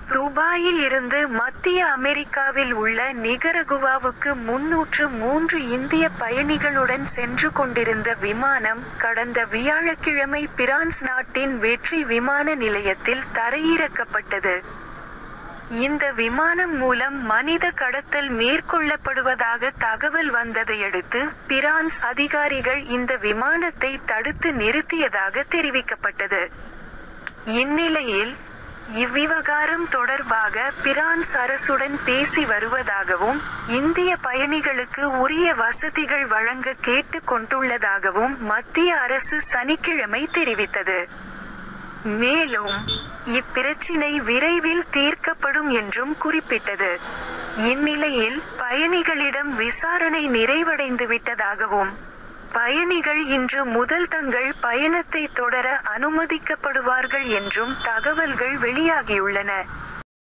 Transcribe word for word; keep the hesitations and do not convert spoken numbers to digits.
துபாயில் இருந்து மத்திய அமெரிக்காவில் உள்ள நிகரகுவாவுக்கு முன்னூற்று மூன்று இந்திய பயணிகளுடன் சென்று கொண்டிருந்த விமானம் கடந்த வியாழக்கிழமை பிரான்ஸ் நாட்டின் வெற்றி விமான நிலையத்தில் தரையிறக்கப்பட்டது. இந்த விமானம் மூலம் மனித கடத்தல் மேற்கொள்ளப்படுவதாக தகவல் வந்ததையடுத்து பிரான்ஸ் அதிகாரிகள் இந்த விமானத்தை தடுத்து நிறுத்தியதாக தெரிவிக்கப்பட்டது. இந்நிலையில் இவ்விவகாரம் தொடர்பாக பிரான்ஸ் அரசுடன் பேசி வருவதாகவும் இந்திய பயணிகளுக்கு உரிய வசதிகள் வழங்க கேட்டுக் கொண்டுள்ளதாகவும் மத்திய அரசு சனிக்கிழமை தெரிவித்தது. மேலும் இப்பிரச்சினை விரைவில் தீர்க்கப்படும் என்றும் குறிப்பிட்டது. இந்நிலையில் பயணிகளிடம் விசாரணை நிறைவடைந்துவிட்டதாகவும் பயணிகள் இன்று முதல் தங்கள் பயணத்தை தொடர அனுமதிக்கப்படுவார்கள் என்றும் தகவல்கள் வெளியாகியுள்ளன.